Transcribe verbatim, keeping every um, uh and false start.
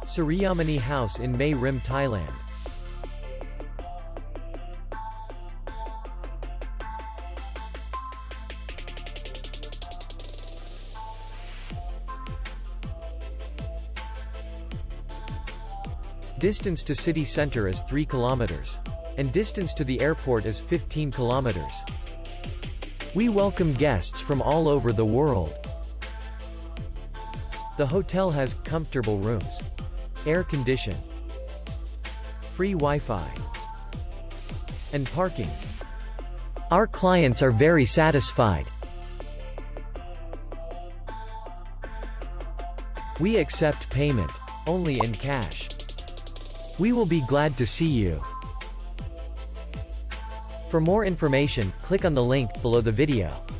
Suriyamanee House in Mae Rim, Thailand. Distance to city center is three kilometers. And distance to the airport is fifteen kilometers. We welcome guests from all over the world. The hotel has comfortable rooms, air condition, free Wi-Fi, and parking. Our clients are very satisfied. We accept payment only in cash. We will be glad to see you. For more information, click on the link below the video.